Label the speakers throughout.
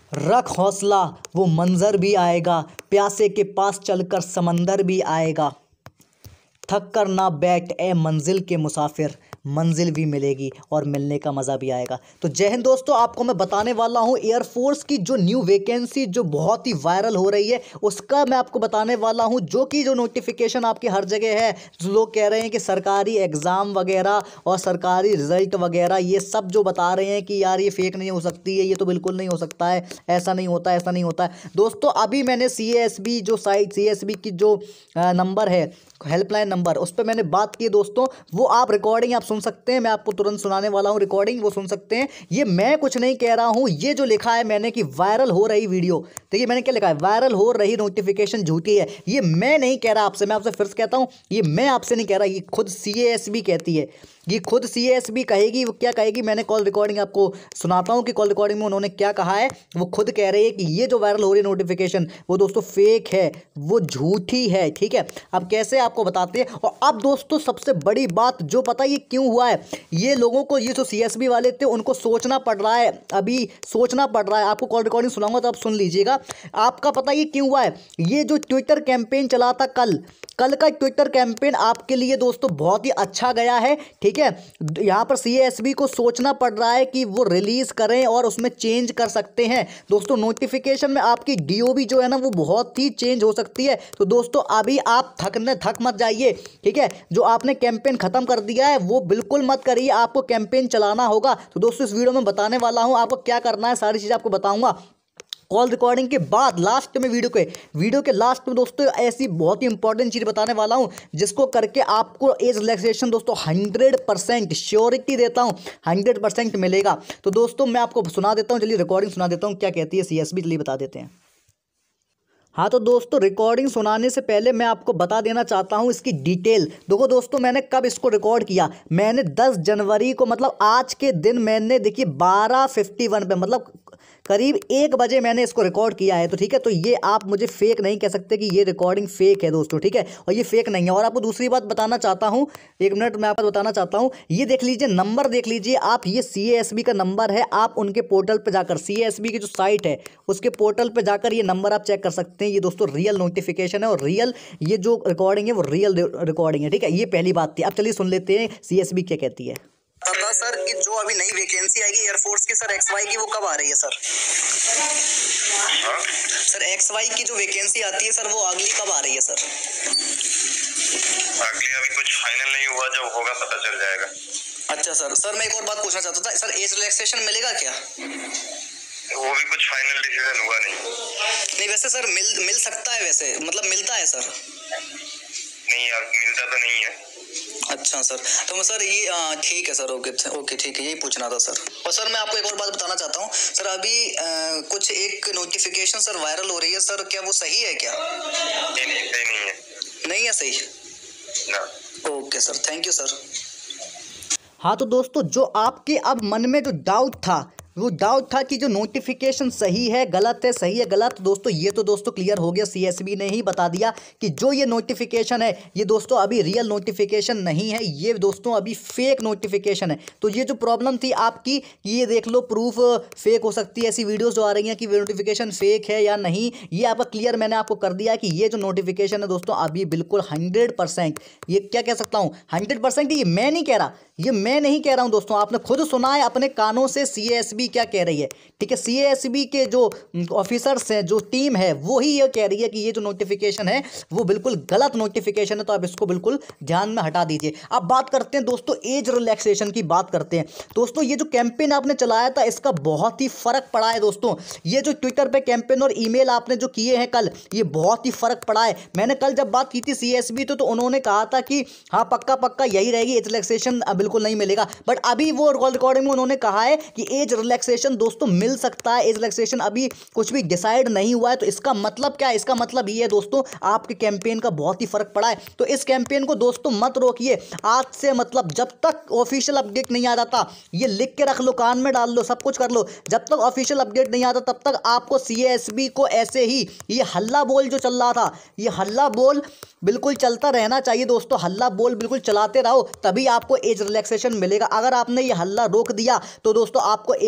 Speaker 1: रख हौसला वो मंजर भी आएगा, प्यासे के पास चलकर समंदर भी आएगा। थक कर ना बैठ ए मंजिल के मुसाफिर, मंजिल भी मिलेगी और मिलने का मज़ा भी आएगा। तो जय हिंद दोस्तों, आपको मैं बताने वाला हूँ एयरफोर्स की जो न्यू वैकेंसी जो बहुत ही वायरल हो रही है उसका मैं आपको बताने वाला हूँ। जो नोटिफिकेशन आपकी हर जगह है, जो लोग कह रहे हैं कि सरकारी एग्ज़ाम वगैरह और सरकारी रिजल्ट वगैरह ये सब जो बता रहे हैं कि यार ये फेक नहीं हो सकती है, ये तो बिल्कुल नहीं हो सकता है, ऐसा नहीं होता, ऐसा नहीं होता है। दोस्तों अभी मैंने CASB जो साइट CASB की जो नंबर है, हेल्पलाइन नंबर, उस पर मैंने बात की दोस्तों। वो आप रिकॉर्डिंग आप सुन सकते हैं, मैं आपको तुरंत सुनाने वाला हूँ रिकॉर्डिंग, वो सुन सकते हैं। ये मैं कुछ नहीं कह रहा हूँ, ये जो लिखा है मैंने कि वायरल हो रही वीडियो, देखिए मैंने क्या लिखा है, वायरल हो रही नोटिफिकेशन झूठी है। ये मैं नहीं कह रहा आपसे, मैं आपसे फिर से कहता हूँ, ये मैं आपसे नहीं कह रहा, ये खुद CASB कहती है, ये खुद CASB कहेगी। वो क्या कहेगी, मैंने कॉल रिकॉर्डिंग आपको सुनाता हूँ कि कॉल रिकॉर्डिंग में उन्होंने क्या कहा है। वो खुद कह रहे हैं कि ये जो वायरल हो रही नोटिफिकेशन वो दोस्तों फेक है, वो झूठी है, ठीक है। अब कैसे आपको बताते हैं। और अब दोस्तों सबसे बड़ी बात जो पता ये क्यों हुआ है, ये लोगों को, ये जो CASB वाले थे उनको सोचना पड़ रहा है, अभी सोचना पड़ रहा है। आपको कॉल रिकॉर्डिंग सुनाऊंगा तो आप सुन लीजिएगा। आपका पता ये क्यों हुआ है, ये जो ट्विटर कैंपेन चला था कल का ट्विटर कैंपेन आपके लिए दोस्तों बहुत ही अच्छा गया है, ठीक है। यहाँ पर CASB को सोचना पड़ रहा है कि वो रिलीज़ करें और उसमें चेंज कर सकते हैं दोस्तों। नोटिफिकेशन में आपकी DOB जो है ना वो बहुत ही चेंज हो सकती है। तो दोस्तों अभी आप थक मत जाइए, ठीक है। जो आपने कैंपेन ख़त्म कर दिया है वो बिल्कुल मत करिए, आपको कैंपेन चलाना होगा। तो दोस्तों इस वीडियो में बताने वाला हूँ आपको क्या करना है, सारी चीज़ें आपको बताऊँगा कॉल रिकॉर्डिंग के बाद। लास्ट में वीडियो के लास्ट में दोस्तों ऐसी बहुत ही इंपॉर्टेंट चीज़ बताने वाला हूं जिसको करके आपको एज रिलैक्सेशन दोस्तों 100% श्योरिटी देता हूं, 100% मिलेगा। तो दोस्तों मैं आपको सुना देता हूं, चलिए रिकॉर्डिंग सुना देता हूं क्या कहती है CASB, चलिए बता देते हैं। हाँ तो दोस्तों रिकॉर्डिंग सुनाने से पहले मैं आपको बता देना चाहता हूँ इसकी डिटेल। देखो दोस्तों मैंने कब इसको रिकॉर्ड किया, मैंने 10 जनवरी को, मतलब आज के दिन मैंने देखिए 12:51 पे, मतलब करीब 1 बजे मैंने इसको रिकॉर्ड किया है। तो ठीक है, तो ये आप मुझे फेक नहीं कह सकते कि ये रिकॉर्डिंग फेक है दोस्तों, ठीक है। और ये फेक नहीं है। और आपको दूसरी बात बताना चाहता हूँ, 1 मिनट मैं आपको बताना चाहता हूँ, ये देख लीजिए नंबर, देख लीजिए आप, ये CASB का नंबर है। आप उनके पोर्टल पर जाकर, CASB की जो साइट है उसके पोर्टल पर जाकर ये नंबर आप चेक कर सकते हैं। ये दोस्तों रियल नोटिफिकेशन है और रियल ये जो रिकॉर्डिंग है वो रियल रिकॉर्डिंग है, ठीक है। ये पहली बात थी। अब चलिए सुन लेते हैं CASB क्या कहती है।
Speaker 2: पता सर कि जो अभी नई वैकेंसी आएगी एयरफोर्स की सर XY की, वो कब आ रही है सर? सर XY की जो वैकेंसी आती है सर वो अगली कब आ रही है सर?
Speaker 3: अगली अभी कुछ फाइनल नहीं हुआ, जब होगा पता चल जाएगा।
Speaker 2: अच्छा सर मैं एक और बात पूछना चाहता था सर, एज रिलैक्सेशन मिलेगा क्या?
Speaker 3: वो भी कुछ फाइनल डिसीजन हुआ नहीं।
Speaker 2: वैसे सर मिल सकता है, वैसे मतलब मिलता है सर?
Speaker 3: नहीं यार, मिलता तो नहीं है।
Speaker 2: अच्छा सर, तो सर ये ठीक है सर, ओके ठीक है, यही पूछना था सर। और सर मैं आपको एक और बात बताना चाहता हूँ सर, अभी कुछ एक नोटिफिकेशन सर वायरल हो रही है सर, क्या वो सही है क्या?
Speaker 3: नहीं सही नहीं है।
Speaker 2: नहीं है सही
Speaker 3: ना।
Speaker 2: Okay sir, thank you sir.
Speaker 1: हाँ तो दोस्तों जो आपके अब मन में जो डाउट था, वो डाउट था कि जो नोटिफिकेशन सही है गलत है, सही है गलत, दोस्तों ये तो दोस्तों क्लियर हो गया। CASB ने ही बता दिया कि जो ये नोटिफिकेशन है ये दोस्तों अभी रियल नोटिफिकेशन नहीं है, ये दोस्तों अभी फेक नोटिफिकेशन है। तो ये जो प्रॉब्लम थी आपकी, ये देख लो प्रूफ फेक हो सकती है, ऐसी वीडियोस जो आ रही हैं कि नोटिफिकेशन फेक है या नहीं, ये आपका क्लियर मैंने आपको कर दिया कि ये जो नोटिफिकेशन है दोस्तों अभी बिल्कुल 100%, ये क्या कह सकता हूँ 100%, ये मैं नहीं कह रहा, ये मैं नहीं कह रहा हूँ दोस्तों, आपने खुद सुना है अपने कानों से CASB क्या कह रही है, ठीक है। CASB के जो ऑफिसर्स हैं, जो टीम है, वो ही ये कह रही है कि ये जो नोटिफिकेशन है वो बिल्कुल गलत नोटिफिकेशन है। तो आप इसको बिल्कुल ध्यान में हटा दीजिए। अब बात करते हैं दोस्तों एज रिलैक्सेशन की, बात करते हैं दोस्तों। ये जो कैंपेन आपने चलाया था इसका बहुत ही फर्क पड़ा है दोस्तों। ये जो ट्विटर पे कैंपेन और ईमेल आपने जो किए हैं कल, ये बहुत ही फर्क पड़ा है। मैंने कल जब बात की थी CASB तो उन्होंने कहा था कि हाँ पक्का यही रहेगी, एज रिलैक्सेशन बिल्कुल नहीं मिलेगा। बट अभी वो रिकॉर्डिंग में उन्होंने कहा है कि एज रिलैक्सेशन दोस्तों मिल सकता है, एज रिलैक्सेशन अभी कुछ भी डिसाइड नहीं हुआ है। तो इसका मतलब क्या है, इसका मतलब ये है दोस्तों आपके कैंपेन का बहुत ही फर्क पड़ा है। तो इस कैंपेन को दोस्तों मत रोकिए आज से, मतलब जब तक ऑफिशियल अपडेट नहीं आ जाता, ये लिख के रख लो, कान में डाल लो, सब कुछ कर लो, जब तक ऑफिशियल अपडेट नहीं आता तब तक आपको CASB को ऐसे ही ये हल्ला बोल जो चल रहा था, ये हल्ला बोल बिल्कुल चलता रहना चाहिए दोस्तों। हल्ला बोल बिल्कुल चलाते रहो, तभी आपको एज रिलैक्सेशन मिलेगा। अगर आपने ये हल्ला रोक दिया तो दोस्तों आपको एज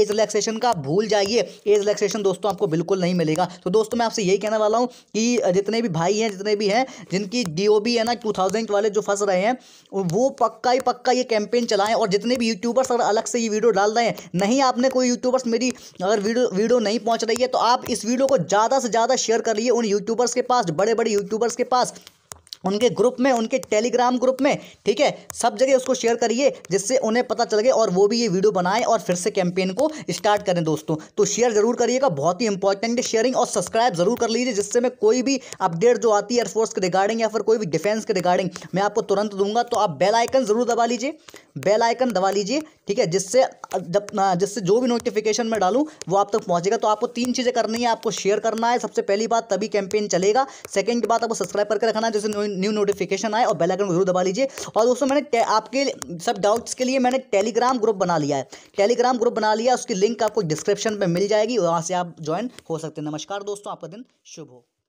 Speaker 1: एज रिलैक्सेशन का भूल जाइए, एज रिलैक्सेशन दोस्तों आपको बिल्कुल नहीं मिलेगा। तो दोस्तों मैं आपसे यही कहने वाला हूँ कि जितने भी भाई हैं, जितने भी हैं जिनकी DOB है ना 2000 वाले जो फंस रहे हैं, वो पक्का ही पक्का ये कैंपेन चलाएं। और जितने भी यूट्यूबर्स अगर अलग से ये वीडियो डाल रहे हैं, नहीं आपने कोई यूट्यूबर्स मेरी अगर वीडियो नहीं पहुंच रही है तो आप इस वीडियो को ज़्यादा से ज़्यादा शेयर करिए उन यूट्यूबर्स के पास, बड़े बड़े यूट्यूबर्स के पास, उनके ग्रुप में, उनके टेलीग्राम ग्रुप में, ठीक है, सब जगह उसको शेयर करिए जिससे उन्हें पता चल गए और वो भी ये वीडियो बनाएं और फिर से कैंपेन को स्टार्ट करें दोस्तों। तो शेयर जरूर करिएगा, बहुत ही इंपॉर्टेंट है शेयरिंग, और सब्सक्राइब जरूर कर लीजिए जिससे मैं कोई भी अपडेट जो आती है एयरफोर्स के रिगार्डिंग या फिर कोई भी डिफेंस के रिगार्डिंग मैं आपको तुरंत दूंगा। तो आप बेल आइकन जरूर दबा लीजिए, बेल आइकन दबा लीजिए, ठीक है, जिससे जो भी नोटिफिकेशन मैं डालूं वो आप तक पहुंचेगा। तो आपको 3 चीज़ें करनी है, आपको शेयर करना है सबसे पहली बात, तभी कैंपेन चलेगा। सेकंड बात, आपको सब्सक्राइब करके रखना है जैसे न्यू नोटिफिकेशन आए, और बेल आइकन जरूर दबा लीजिए। और दोस्तों मैंने आपके सब डाउट्स के लिए मैंने टेलीग्राम ग्रुप बना लिया है, टेलीग्राम ग्रुप बना लिया, उसकी लिंक आपको डिस्क्रिप्शन में मिल जाएगी, वहाँ से आप ज्वाइन हो सकते हैं। नमस्कार दोस्तों, आपका दिन शुभ हो।